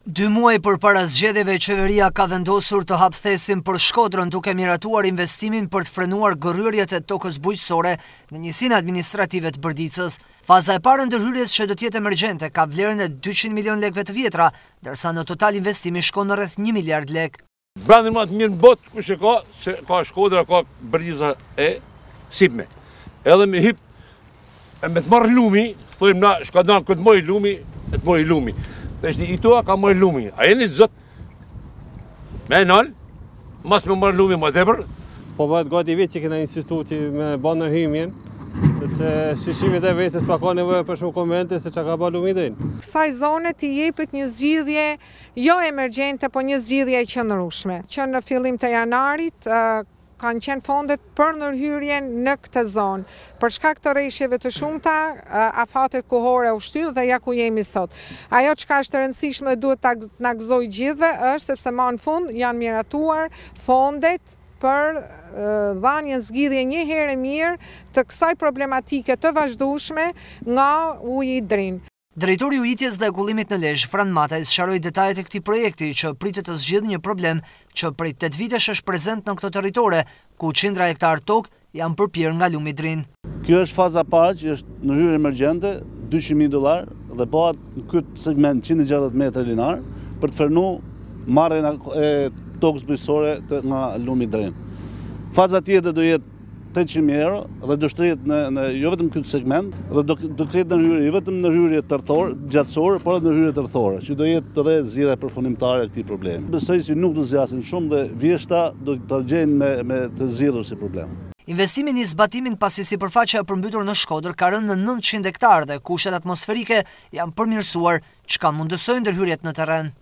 2 muaj përpara zgjedhjeve, qeveria ka vendosur të hapë thesin për Shkodrën duke miratuar investimin për të frenuar gërryrjet e tokës bujqësore në njësinë administrative të Bërdicës. Faza e parë e ndërhyrjes që do të jetë emergjente ka vlerën e 200 milion lekëve të vjetra, ndërsa në total investimi shkon në rreth 1 miliard lekë. Brandin më të mirë në botë kush e ka, se ka Shkodra, ka Bërdica e Sipme. Edhe me hip e me të marrë lumi, thojmë na shkadan këtë moj lumi, e të moj lumi. Dhe ishte i toa ka moj lumi, a jeni të zëtë me nalë, mas me marrë lumi më tepër. Po bëhet gati vetë që kena insistu që me banë në hymjen, sepse shishimit e vetës pa ka nevojë për shumë komente se që ka ba lumi drinë. Kësaj zone t'i jepet një zgjidhje jo emergjente, po një zgjidhje e qëndrueshme, që në fillim të janarit kanë qenë fondet për ndërhyrjen në këtë zonë. Për shkak të rreshjeve të shumta, afatet kohore u shtyllë dhe ja ku jemi sot. Ajo çka është e rëndësishme dhe duhet ta na gëzoj gjithëve është sepse më në fund janë miratuar fondet për dhënien zgjidhje një herë mirë të kësaj problematike të vazhdueshme nga uji i drinë. Drejtori i ujitjes dhe kullimit në Lezhë, Fran Mataj, sqaroi detajet e këtij projekti që pritet të zgjidhë një problem që prej 8 vitesh është prezent në këto territore, ku qindra hektar tokë janë përpjerë nga lumi i drinë. Kjo është faza parë që është ndërhyrje emergjente, $200.000 dhe bëhet në këtë segment 160 metra linar për të frenuar marrjen e tokës bujqësore nga lumi i drinë. Faza tjetër do jetë €800.000 dhe do shtrihet në jo vetëm këtë segment, dhe do ketë ndërhyrje jo vetëm ndërhyrje tërthore, gjatësore, por edhe ndërhyrje tërthore, që do jetë edhe zgjidhja përfundimtare e këtij problemi. Besoj se nuk do zgjasin shumë dhe vjeshta do ta gjejnë me të zgjidhur si problem. Investimi nis zbatimin pasi sipërfaqja e përmbytur në Shkodër ka rënë në 900 hektar dhe kushtet atmosferike janë përmirësuar, çka mundësojnë ndërhyrjet në terren.